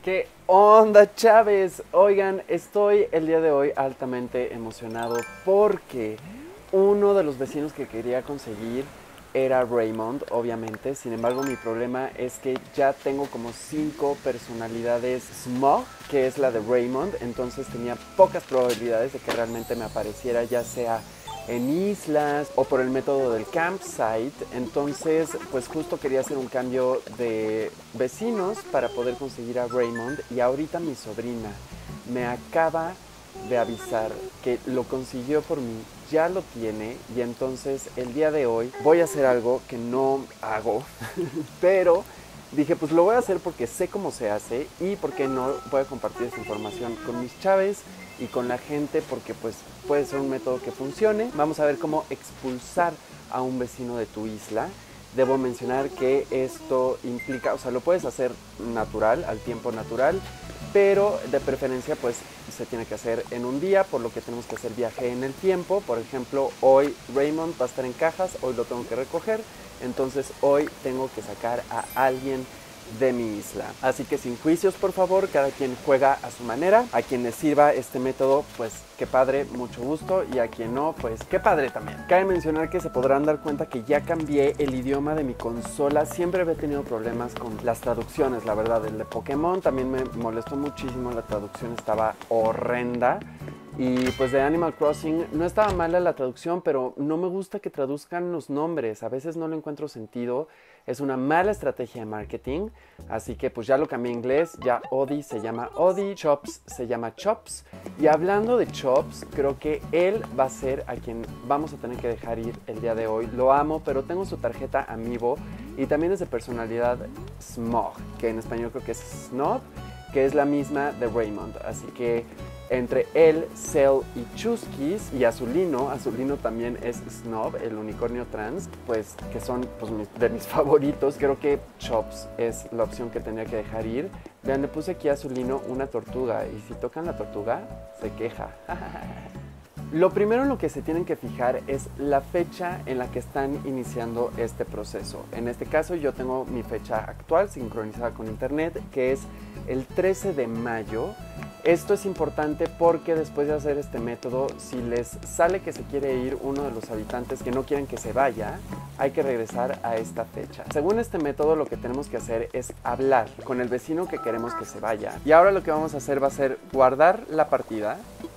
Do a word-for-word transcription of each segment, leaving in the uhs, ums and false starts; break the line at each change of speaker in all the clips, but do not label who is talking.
¿Qué onda, Chávez? Oigan, estoy el día de hoy altamente emocionado porque uno de los vecinos que quería conseguir era Raymond, obviamente. Sin embargo, mi problema es que ya tengo como cinco personalidades Smog, que es la de Raymond. Entonces tenía pocas probabilidades de que realmente me apareciera, ya sea en islas o por el método del campsite. Entonces, pues justo quería hacer un cambio de vecinos para poder conseguir a Raymond. Y ahorita mi sobrina me acaba de avisar que lo consiguió por mí, ya lo tiene. Y entonces el día de hoy voy a hacer algo que no hago, pero dije, pues lo voy a hacer porque sé cómo se hace y porque no voy a compartir esta información con mis chaves y con la gente, porque pues puede ser un método que funcione. Vamos a ver cómo expulsar a un vecino de tu isla. Debo mencionar que esto implica, o sea, lo puedes hacer natural, al tiempo natural, pero de preferencia pues se tiene que hacer en un día, por lo que tenemos que hacer viaje en el tiempo. Por ejemplo, hoy Raymond va a estar en cajas, hoy lo tengo que recoger, entonces hoy tengo que sacar a alguien de mi isla. Así que sin juicios, por favor, cada quien juega a su manera. A quien les sirva este método, pues qué padre, mucho gusto, y a quien no, pues qué padre también. Cabe mencionar que se podrán dar cuenta que ya cambié el idioma de mi consola. Siempre había tenido problemas con las traducciones, la verdad. El de Pokémon también me molestó muchísimo, la traducción estaba horrenda. Y pues de Animal Crossing no estaba mala la traducción, pero no me gusta que traduzcan los nombres. A veces no le encuentro sentido. Es una mala estrategia de marketing. Así que pues ya lo cambié a inglés. Ya Odie se llama Odie, Chops se llama Chops. Y hablando de Chops, creo que él va a ser a quien vamos a tener que dejar ir el día de hoy. Lo amo, pero tengo su tarjeta Amiibo y también es de personalidad Smog, que en español creo que es Snob, que es la misma de Raymond. Así que entre él, Cell y Chuskis y Azulino, Azulino también es Snob, el unicornio trans, pues que son pues, de mis favoritos. Creo que Chops es la opción que tenía que dejar ir. Vean, le puse aquí a Azulino una tortuga y si tocan la tortuga, se queja. Lo primero en lo que se tienen que fijar es la fecha en la que están iniciando este proceso. En este caso yo tengo mi fecha actual sincronizada con internet, que es el trece de mayo. Esto es importante porque después de hacer este método, si les sale que se quiere ir uno de los habitantes que no quieren que se vaya, hay que regresar a esta fecha. Según este método, lo que tenemos que hacer es hablar con el vecino que queremos que se vaya. Y ahora lo que vamos a hacer va a ser guardar la partida.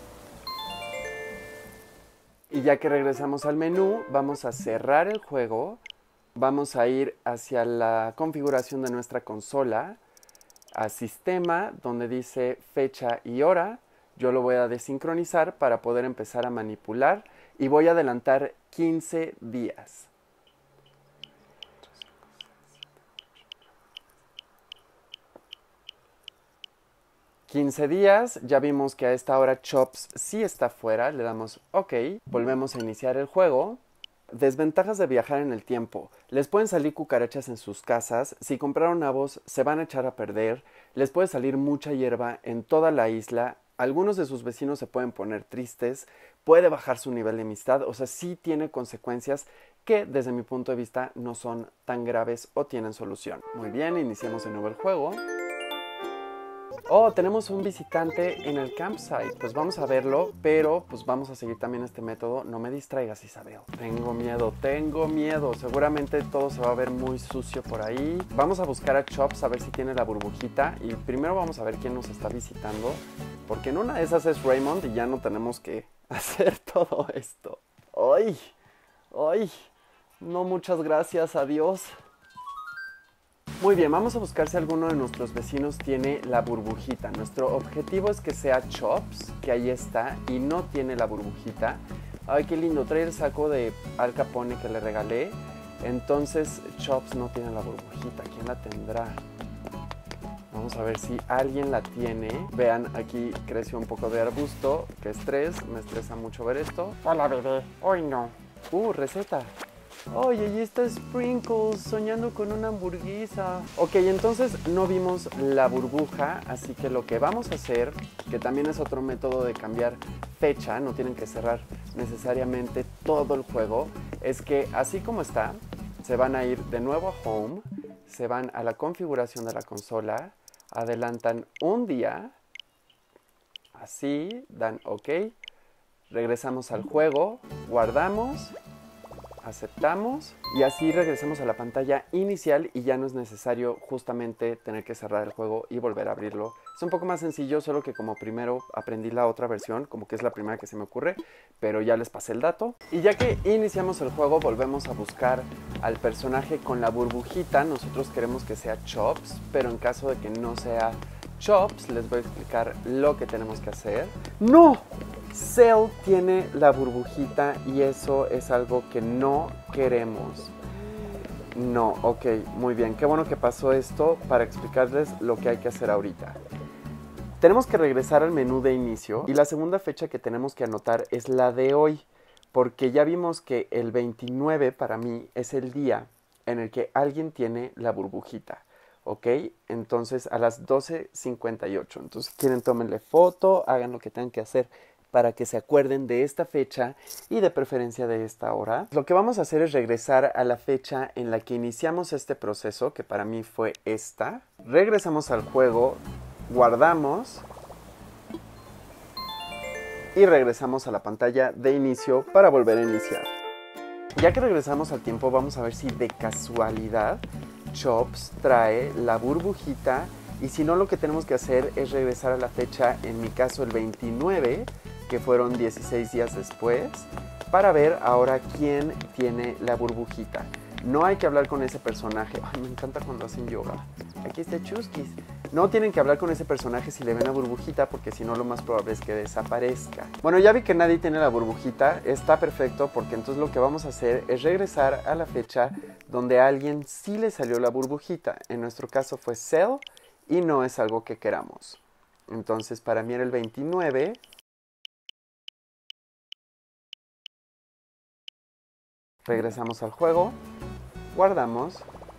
Y ya que regresamos al menú, vamos a cerrar el juego. Vamos a ir hacia la configuración de nuestra consola, a sistema, donde dice fecha y hora. Yo lo voy a desincronizar para poder empezar a manipular y voy a adelantar quince días. quince días, ya vimos que a esta hora Chops sí está fuera, le damos OK, volvemos a iniciar el juego. Desventajas de viajar en el tiempo. Les pueden salir cucarachas en sus casas, si compraron nabos se van a echar a perder, les puede salir mucha hierba en toda la isla, algunos de sus vecinos se pueden poner tristes, puede bajar su nivel de amistad, o sea, sí tiene consecuencias que desde mi punto de vista no son tan graves o tienen solución. Muy bien, iniciamos de nuevo el juego. Oh, tenemos un visitante en el campsite. Pues vamos a verlo, pero pues vamos a seguir también este método. No me distraigas, Isabel. Tengo miedo, tengo miedo. Seguramente todo se va a ver muy sucio por ahí. Vamos a buscar a Chops a ver si tiene la burbujita. Y primero vamos a ver quién nos está visitando, porque en una de esas es Raymond y ya no tenemos que hacer todo esto. ¡Ay! ¡Ay! No, muchas gracias, adiós. Muy bien, vamos a buscar si alguno de nuestros vecinos tiene la burbujita. Nuestro objetivo es que sea Chops, que ahí está, y no tiene la burbujita. Ay, qué lindo, trae el saco de Al Capone que le regalé. Entonces Chops no tiene la burbujita, ¿quién la tendrá? Vamos a ver si alguien la tiene. Vean, aquí creció un poco de arbusto. Qué estrés, me estresa mucho ver esto.
Hola, bebé, hoy no.
Uh, receta. Oye, y está Sprinkles soñando con una hamburguesa. Ok, entonces no vimos la burbuja, así que lo que vamos a hacer, que también es otro método de cambiar fecha, no tienen que cerrar necesariamente todo el juego, es que así como está, se van a ir de nuevo a Home, se van a la configuración de la consola, adelantan un día, así, dan OK, regresamos al juego, guardamos, aceptamos y así regresamos a la pantalla inicial y ya no es necesario justamente tener que cerrar el juego y volver a abrirlo. Es un poco más sencillo, solo que como primero aprendí la otra versión, como que es la primera que se me ocurre, pero ya les pasé el dato. Y ya que iniciamos el juego, volvemos a buscar al personaje con la burbujita. Nosotros queremos que sea Chops, pero en caso de que no sea Chops, les voy a explicar lo que tenemos que hacer. ¡No! Cell tiene la burbujita y eso es algo que no queremos. No, ok, muy bien. Qué bueno que pasó esto para explicarles lo que hay que hacer ahorita. Tenemos que regresar al menú de inicio y la segunda fecha que tenemos que anotar es la de hoy, porque ya vimos que el veintinueve para mí es el día en el que alguien tiene la burbujita. ¿Ok? Entonces a las doce cincuenta y ocho. Entonces si quieren tómenle foto, hagan lo que tengan que hacer para que se acuerden de esta fecha y de preferencia de esta hora. Lo que vamos a hacer es regresar a la fecha en la que iniciamos este proceso, que para mí fue esta. Regresamos al juego, guardamos y regresamos a la pantalla de inicio para volver a iniciar. Ya que regresamos al tiempo, vamos a ver si de casualidad Chops trae la burbujita y si no, lo que tenemos que hacer es regresar a la fecha, en mi caso el veintinueve, que fueron dieciséis días después, para ver ahora quién tiene la burbujita. No hay que hablar con ese personaje. Ay, me encanta cuando hacen yoga. Aquí está Chusquis. No tienen que hablar con ese personaje si le ven la burbujita, porque si no lo más probable es que desaparezca. Bueno, ya vi que nadie tiene la burbujita. Está perfecto, porque entonces lo que vamos a hacer es regresar a la fecha donde a alguien sí le salió la burbujita. En nuestro caso fue Cell y no es algo que queramos. Entonces para mí era el veintinueve. Regresamos al juego, guardamos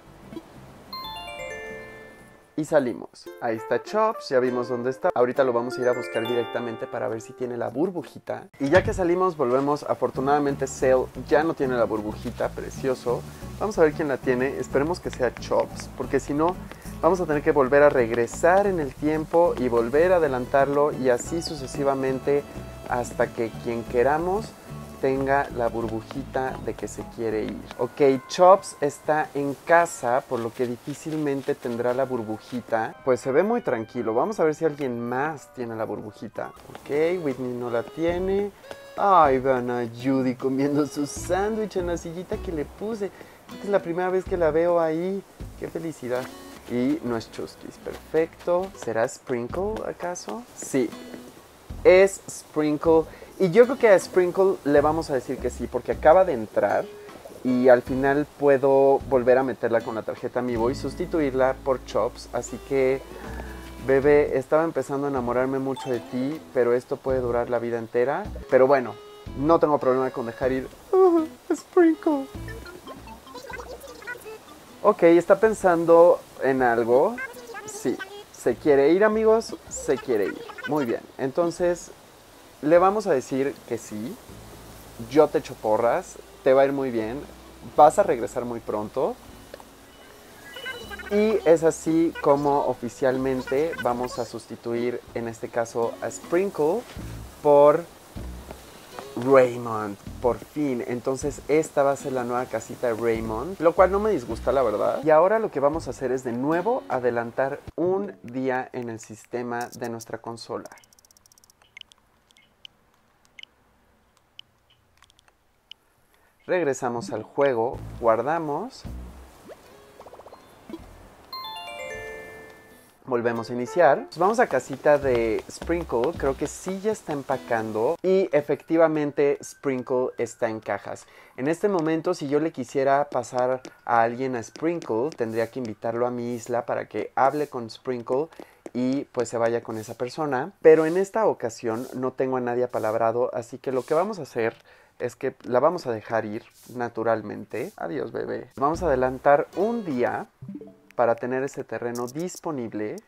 y salimos. Ahí está Chops, ya vimos dónde está. Ahorita lo vamos a ir a buscar directamente para ver si tiene la burbujita. Y ya que salimos, volvemos. Afortunadamente Cell ya no tiene la burbujita, precioso. Vamos a ver quién la tiene. Esperemos que sea Chops, porque si no, vamos a tener que volver a regresar en el tiempo y volver a adelantarlo y así sucesivamente hasta que quien queramos tenga la burbujita de que se quiere ir. Ok, Chops está en casa, por lo que difícilmente tendrá la burbujita. Pues se ve muy tranquilo. Vamos a ver si alguien más tiene la burbujita. Ok, Whitney no la tiene. Ay, vean a Judy comiendo su sándwich en la sillita que le puse. Esta es la primera vez que la veo ahí. Qué felicidad. Y no es Chusquis. Perfecto. ¿Será Sprinkle acaso? Sí. Es Sprinkle. Y yo creo que a Sprinkle le vamos a decir que sí, porque acaba de entrar y al final puedo volver a meterla con la tarjeta Amiibo y sustituirla por Chops. Así que, bebé, estaba empezando a enamorarme mucho de ti, pero esto puede durar la vida entera. Pero bueno, no tengo problema con dejar ir. Oh, Sprinkle. Ok, está pensando en algo. Sí, se quiere ir, amigos, se quiere ir. Muy bien, entonces le vamos a decir que sí. Yo te echo porras, te va a ir muy bien, vas a regresar muy pronto. Y es así como oficialmente vamos a sustituir, en este caso, a Sprinkle por Raymond, por fin. Entonces esta va a ser la nueva casita de Raymond, lo cual no me disgusta, la verdad. Y ahora lo que vamos a hacer es de nuevo adelantar un día en el sistema de nuestra consola. Regresamos al juego, guardamos, volvemos a iniciar. Vamos a casita de Sprinkle, creo que sí ya está empacando y efectivamente Sprinkle está en cajas. En este momento, si yo le quisiera pasar a alguien a Sprinkle, tendría que invitarlo a mi isla para que hable con Sprinkle y pues se vaya con esa persona. Pero en esta ocasión no tengo a nadie apalabrado, así que lo que vamos a hacer es que la vamos a dejar ir naturalmente. Adiós, bebé. Vamos a adelantar un día para tener ese terreno disponible.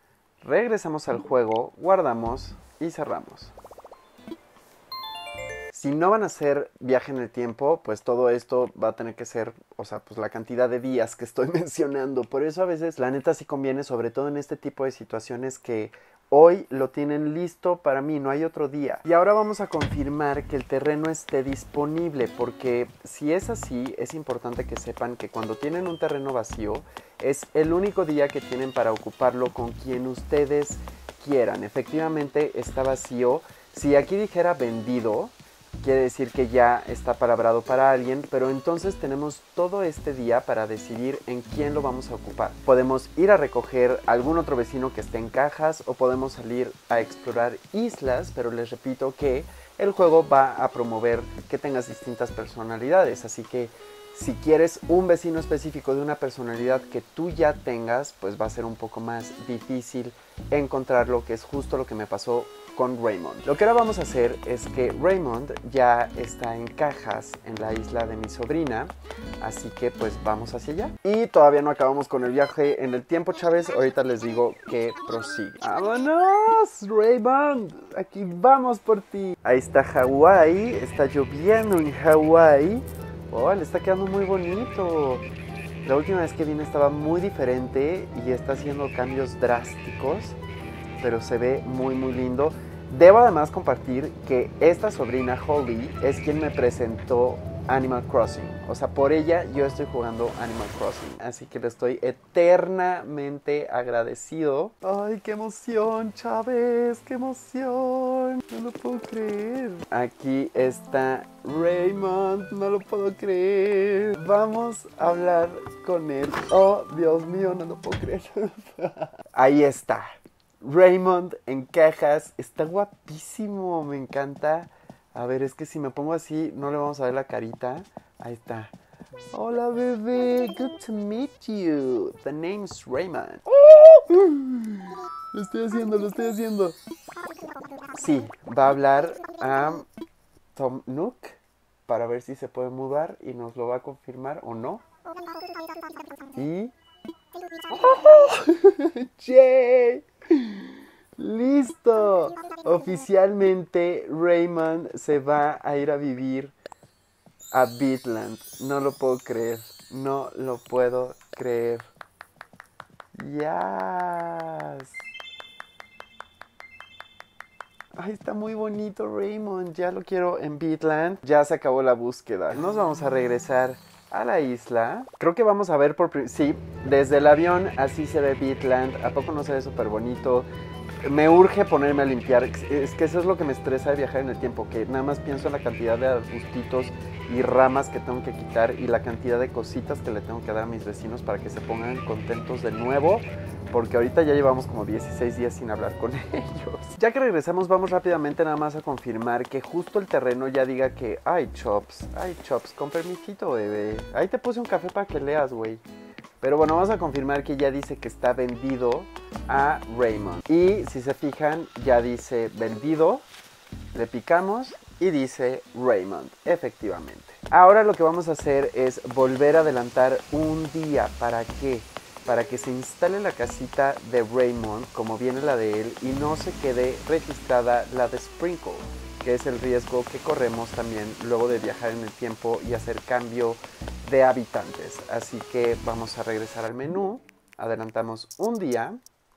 Regresamos al juego, guardamos y cerramos. Si no van a hacer viaje en el tiempo, pues todo esto va a tener que ser, o sea, pues la cantidad de días que estoy mencionando. Por eso a veces la neta sí conviene, sobre todo en este tipo de situaciones, que hoy lo tienen listo para mí, no hay otro día. Y ahora vamos a confirmar que el terreno esté disponible, porque si es así, es importante que sepan que cuando tienen un terreno vacío, es el único día que tienen para ocuparlo con quien ustedes quieran. Efectivamente está vacío. Si aquí dijera vendido, quiere decir que ya está palabrado para alguien, pero entonces tenemos todo este día para decidir en quién lo vamos a ocupar. Podemos ir a recoger a algún otro vecino que esté en cajas o podemos salir a explorar islas, pero les repito que el juego va a promover que tengas distintas personalidades, así que si quieres un vecino específico de una personalidad que tú ya tengas, pues va a ser un poco más difícil encontrarlo, que es justo lo que me pasó con Raymond. Lo que ahora vamos a hacer es que Raymond ya está en cajas en la isla de mi sobrina, así que pues vamos hacia allá. Y todavía no acabamos con el viaje en el tiempo, Chávez. Ahorita les digo que prosigue. ¡Vámonos, Raymond! Aquí vamos por ti. Ahí está Hawái, está lloviendo en Hawái. Oh, le está quedando muy bonito. La última vez que vine estaba muy diferente y está haciendo cambios drásticos, pero se ve muy muy lindo. Debo además compartir que esta sobrina Holly es quien me presentó Animal Crossing. O sea, por ella yo estoy jugando Animal Crossing. Así que le estoy eternamente agradecido. ¡Ay, qué emoción, Chávez! ¡Qué emoción! No lo puedo creer. Aquí está Raymond. No lo puedo creer. Vamos a hablar con él. ¡Oh, Dios mío! No lo puedo creer. Ahí está. Raymond en cajas. Está guapísimo. Me encanta. A ver, es que si me pongo así, no le vamos a ver la carita. Ahí está. Hola, bebé. Good to meet you. The name's Raymond. Lo estoy haciendo, lo estoy haciendo. Sí, va a hablar a Tom Nook para ver si se puede mudar y nos lo va a confirmar o no. Y... ¡Yay! ¡Listo! Oficialmente Raymond se va a ir a vivir a Beatland. No lo puedo creer. No lo puedo creer. ¡Yes! Ay, está muy bonito Raymond. Ya lo quiero en Beatland. Ya se acabó la búsqueda. Nos vamos a regresar a la isla. Creo que vamos a ver por... Sí, desde el avión así se ve Beatland. ¿A poco no se ve súper bonito? Me urge ponerme a limpiar. Es que eso es lo que me estresa de viajar en el tiempo, que nada más pienso en la cantidad de arbustitos y ramas que tengo que quitar y la cantidad de cositas que le tengo que dar a mis vecinos para que se pongan contentos de nuevo, porque ahorita ya llevamos como dieciséis días sin hablar con ellos. Ya que regresamos, vamos rápidamente nada más a confirmar que justo el terreno ya diga que ay, Chops, ay, Chops, con permisito, bebé. Ahí te puse un café para que leas, güey. Pero bueno, vamos a confirmar que ya dice que está vendido a Raymond. Y si se fijan, ya dice vendido, le picamos y dice Raymond, efectivamente. Ahora lo que vamos a hacer es volver a adelantar un día. ¿Para qué? Para que se instale la casita de Raymond como viene la de él y no se quede registrada la de Sprinkle, que es el riesgo que corremos también luego de viajar en el tiempo y hacer cambio de habitantes. Así que vamos a regresar al menú, adelantamos un día.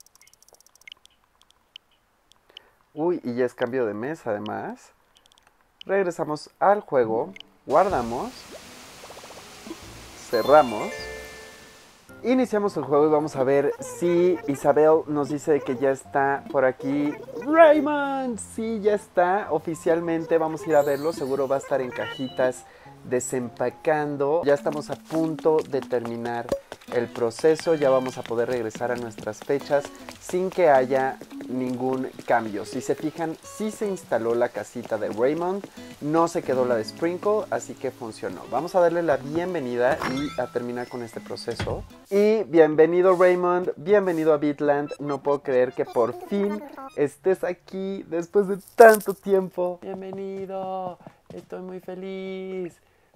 Uy, y ya es cambio de mes además. Regresamos al juego, guardamos, cerramos. Iniciamos el juego y vamos a ver si Isabel nos dice que ya está por aquí. Raymond, sí, ya está oficialmente. Vamos a ir a verlo, seguro va a estar en cajitas desempacando. Ya estamos a punto de terminar el proceso, ya vamos a poder regresar a nuestras fechas sin que haya ningún cambio. Si se fijan, sí se instaló la casita de Raymond, no se quedó la de Sprinkle, así que funcionó. Vamos a darle la bienvenida y a terminar con este proceso. Y bienvenido Raymond, bienvenido a Beatland. No puedo creer que por fin estés aquí después de tanto tiempo. Bienvenido, estoy muy feliz.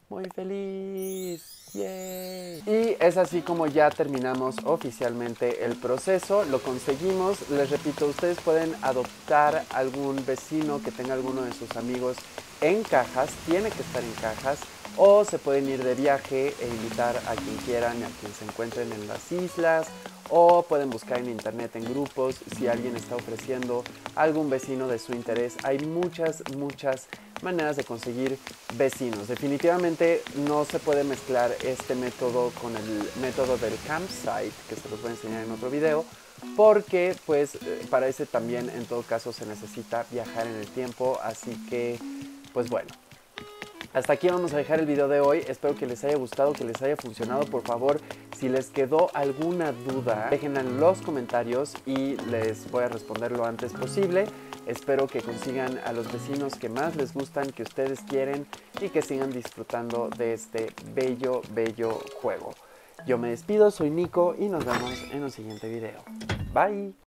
muy feliz. ¡Yay! Y es así como ya terminamos oficialmente el proceso. Lo conseguimos. Les repito, ustedes pueden adoptar algún vecino que tenga alguno de sus amigos en cajas. Tiene que estar en cajas. O se pueden ir de viaje e invitar a quien quieran, a quien se encuentren en las islas. O pueden buscar en internet en grupos si alguien está ofreciendo algún vecino de su interés. Hay muchas, muchas maneras de conseguir vecinos. Definitivamente no se puede mezclar este método con el método del campsite, que se los voy a enseñar en otro video, porque pues para ese también en todo caso se necesita viajar en el tiempo. Así que pues bueno, hasta aquí vamos a dejar el video de hoy. Espero que les haya gustado, que les haya funcionado. Por favor, si les quedó alguna duda, déjenla en los comentarios y les voy a responder lo antes posible. Espero que consigan a los vecinos que más les gustan, que ustedes quieren, y que sigan disfrutando de este bello, bello juego. Yo me despido, soy Nico y nos vemos en un siguiente video. Bye.